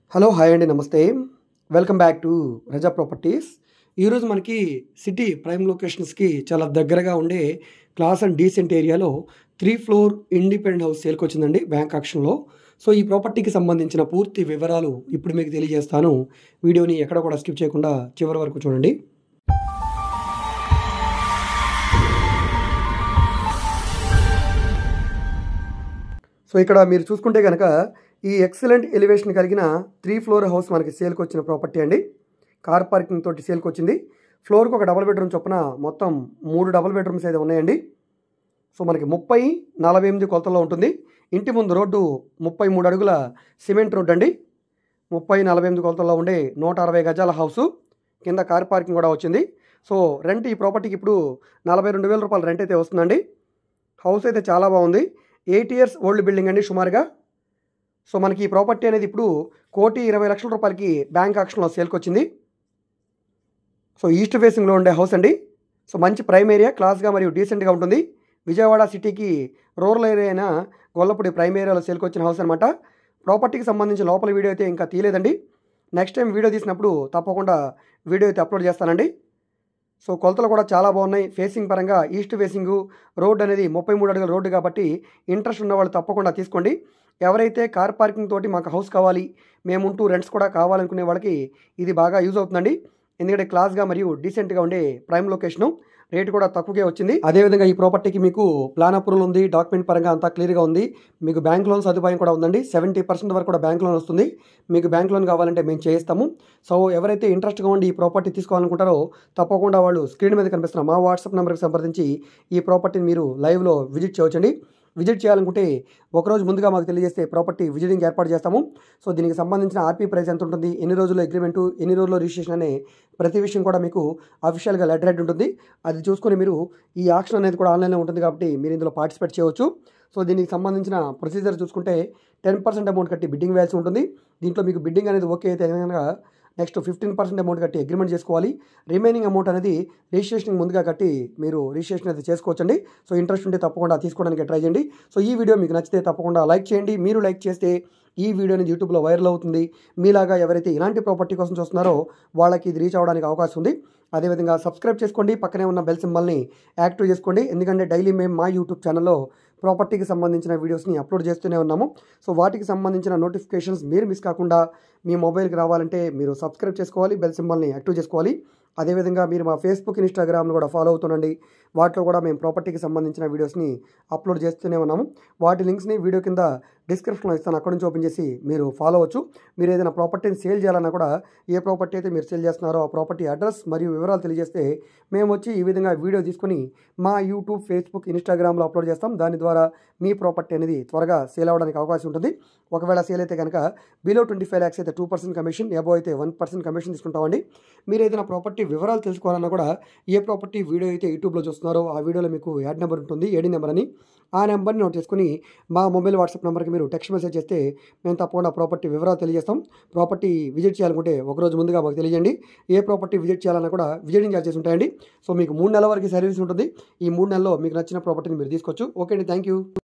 Hello hi అండి నమస్తే welcome back to Raza properties. ఈరోజు మనకి సిటీ ప్రైమ్ లొకేషన్స్కి చాలా దగ్గరగా ఉండే క్లాస్ అండ్ డీసెంట్ ఏరియాలో 3 ఫ్లోర్ ఇండిపెండెంట్ హౌస్ సేల్కి వచ్చిందండి బ్యాంక్ ఆక్షన్లో. సో ఈ ప్రాపర్టీకి సంబంధించిన పూర్తి వివరాలు ఇప్పుడు మీకు తెలియజేస్తాను. వీడియోని ఎక్కడ కూడా స్కిప్ చేయకుండా చివరి వరకు చూడండి. సో ఇక్కడ మీరు చూసుకుంటే కనుక ఈ ఎక్సలెంట్ ఎలివేషన్ కలిగిన 3 ఫ్లోర్ హౌస్ మనకి సేల్కి వచ్చిన ప్రాపర్టీ అండి. కార్ పార్కింగ్ తోటి సేల్కి వచ్చింది. ఫ్లోర్కి ఒక డబుల్ బెడ్రూమ్ చొప్పున మొత్తం 3 డబుల్ బెడ్రూమ్స్ అయితే ఉన్నాయండి. సో మనకి 30-48 కొలతల్లో ఉంటుంది. ఇంటి ముందు రోడ్డు 33 అడుగుల సిమెంట్ రోడ్డు అండి. 30-48 కొలతల్లో ఉండే 160 గజాల హౌసు. కింద కార్ పార్కింగ్ కూడా వచ్చింది. సో రెంట్ ఈ ప్రాపర్టీకి ఇప్పుడు 42,000 రూపాయలు రెంట్ అయితే వస్తుందండి. హౌస్ అయితే చాలా బాగుంది. 8 ఇయర్స్ ఓల్డ్ బిల్డింగ్ అండి సుమారుగా. సో మనకి ఈ ప్రాపర్టీ అనేది ఇప్పుడు 1,20,00,000 రూపాయలకి బ్యాంక్ ఆక్షన్లో సేల్కి వచ్చింది. సో ఈస్ట్ ఫేసింగ్లో ఉండే హౌస్ అండి. సో మంచి ప్రైమ్ ఏరియా, క్లాస్గా మరియు డీసెంట్గా ఉంటుంది. విజయవాడ సిటీకి రూరల్ ఏరియా అయిన గొల్లపూడి ప్రైమ్ ఏరియాలో సేల్కి వచ్చిన హౌస్ అనమాట. ప్రాపర్టీకి సంబంధించి లోపల వీడియో అయితే ఇంకా తీయలేదండి. నెక్స్ట్ టైం వీడియో తీసినప్పుడు తప్పకుండా వీడియో అయితే అప్లోడ్ చేస్తానండి. సో కొలతలు కూడా చాలా బాగున్నాయి. ఫేసింగ్ పరంగా ఈస్ట్ ఫేసింగ్ రోడ్ అనేది 33 అడుగుల రోడ్డు కాబట్టి ఇంట్రెస్ట్ ఉన్న వాళ్ళు తప్పకుండా తీసుకోండి. ఎవరైతే కార్ పార్కింగ్ తోటి మాకు హౌస్ కావాలి, మేముంటూ రెంట్స్ కూడా కావాలనుకునే వాళ్ళకి ఇది బాగా యూజ్ అవుతుందండి. ఎందుకంటే క్లాస్గా మరియు డీసెంట్గా ఉండే ప్రైమ్ లొకేషను, రేటు కూడా తక్కువగా వచ్చింది. అదేవిధంగా ఈ ప్రాపర్టీకి మీకు ప్లాన్ అప్రూవల్ ఉంది, డాక్యుమెంట్ పరంగా అంతా క్లియర్గా ఉంది. మీకు బ్యాంక్ లోన్ సదుపాయం కూడా ఉందండి. 70% వరకు కూడా బ్యాంక్ లోన్ వస్తుంది. మీకు బ్యాంక్ లోన్ కావాలంటే మేము చేయిస్తాము. సో ఎవరైతే ఇంట్రెస్ట్గా ఉండి ఈ ప్రాపర్టీ తీసుకోవాలనుకుంటారో తప్పకుండా వాళ్ళు స్క్రీన్ మీద కనిపిస్తున్న మా వాట్సాప్ నెంబర్కి సంప్రదించి ఈ ప్రాపర్టీని మీరు లైవ్లో విజిట్ చేయవచ్చండి. విజిట్ చేయాలనుకుంటే ఒకరోజు ముందుగా మాకు తెలియజేస్తే ప్రాపర్టీ విజిటింగ్ ఏర్పాటు చేస్తాము. సో దీనికి సంబంధించిన ఆర్పీ ప్రైస్ ఎంత ఉంటుంది, ఎన్ని రోజుల్లో అగ్రిమెంటు, ఎన్ని రోజుల్లో రిజిస్ట్రేషన్ అనే ప్రతి విషయం కూడా మీకు అఫీషియల్గా లెటర్ హెడ్ ఉంటుంది. అది చూసుకొని మీరు ఈ ఆక్షన్ అనేది కూడా ఆన్లైన్లో ఉంటుంది కాబట్టి మీరు ఇందులో పార్టిసిపేట్ చేయవచ్చు. సో దీనికి సంబంధించిన ప్రొసీజర్ చూసుకుంటే 10% అమౌంట్ కట్టి బిడ్డింగ్ వేయాల్సి ఉంటుంది. దీంట్లో మీకు బిడ్డింగ్ అనేది ఓకే అయితే కనుక నెక్స్ట్ 15% అమౌంట్ కట్టి అగ్రిమెంట్ చేసుకోవాలి. రిమైనింగ్ అమౌంట్ అనేది రిజిస్ట్రేషన్ ముందుగా కట్టి మీరు రిజిస్ట్రేషన్ అయితే చేసుకోవచ్చండి. సో ఇంట్రెస్ట్ ఉంటే తప్పకుండా తీసుకోవడానికి ట్రై చేయండి. సో ఈ వీడియో మీకు నచ్చితే తప్పకుండా లైక్ చేయండి. మీరు లైక్ చేస్తే ఈ వీడియో అనేది యూట్యూబ్లో వైరల్ అవుతుంది. మీలాగా ఎవరైతే ఇలాంటి ప్రాపర్టీ కోసం చూస్తున్నారో వాళ్ళకి ఇది రీచ్ అవ్వడానికి అవకాశం ఉంది. అదేవిధంగా సబ్స్క్రైబ్ చేసుకోండి, పక్కనే ఉన్న బెల్ సింబల్ని యాక్టివ్ చేసుకోండి. ఎందుకంటే డైలీ మేము మా యూట్యూబ్ ఛానల్లో ప్రాపర్టీకి సంబంధించిన వీడియోస్ని అప్లోడ్ చేస్తూనే ఉన్నాము. సో వాటికి సంబంధించిన నోటిఫికేషన్స్ మీరు మిస్ కాకుండా మీ మొబైల్కి రావాలంటే మీరు సబ్స్క్రైబ్ చేసుకోవాలి, బెల్ సింబల్ని యాక్టివ్ చేసుకోవాలి. అదేవిధంగా మీరు మా ఫేస్బుక్, ఇన్స్టాగ్రామ్ను కూడా ఫాలో అవుతుండండి. వాటిలో కూడా మేము ప్రాపర్టీకి సంబంధించిన వీడియోస్ని అప్లోడ్ చేస్తూనే ఉన్నాము. వాటి లింక్స్ని వీడియో కింద డిస్క్రిప్షన్లో ఇస్తాను, అక్కడ నుంచి ఓపెన్ చేసి మీరు ఫాలో అవ్వచ్చు. మీరు ఏదైనా ప్రాపర్టీని సేల్ చేయాలన్నా కూడా ఏ ప్రాపర్టీ అయితే మీరు సేల్ చేస్తున్నారో ఆ ప్రాపర్టీ అడ్రస్ మరియు వివరాలు తెలియజేస్తే మేము వచ్చి ఈ విధంగా వీడియో తీసుకొని మా యూట్యూబ్, ఫేస్బుక్, ఇన్స్టాగ్రామ్లో అప్లోడ్ చేస్తాం. దాని ద్వారా మీ ప్రాపర్టీ అనేది త్వరగా సేల్ అవ్వడానికి అవకాశం ఉంటుంది. ఒకవేళ సేల్ అయితే కనుక బిలో 25 lakhs అయితే 2% కమిషన్, అబోవ్ అయితే 1% కమిషన్ తీసుకుంటామండి. మీరు ఏదైనా ప్రాపర్టీ వివరాలు తెలుసుకోవాలన్నా కూడా ఏ ప్రాపర్టీ వీడియో అయితే యూట్యూబ్లో చూస్తున్నారో ఆ వీడియోలో మీకు యాడ్ నెంబర్ ఉంటుంది, ఏడీ నెంబర్ అని. ఆ నెంబర్ని నోట్ చేసుకుని మా మొబైల్ వాట్సాప్ నెంబర్కి మీరు టెక్స్ట్ మెసేజ్ చేస్తే మేము తప్పకుండా ప్రాపర్టీ వివరాలు తెలియజేస్తాం. ప్రాపర్టీ విజిట్ చేయాలనుకుంటే ఒకరోజు ముందుగా మాకు తెలియజేయండి. ఏ ప్రాపర్టీ విజిట్ చేయాలన్నా కూడా విజిటింగ్ చార్జెస్ ఉంటాయండి. సో మీకు 3 నెలల వరకు సర్వీస్ ఉంటుంది. ఈ 3 నెలల్లో మీకు నచ్చిన ప్రాపర్టీని మీరు తీసుకోవచ్చు. ఓకే అండి, థ్యాంక్ యూ.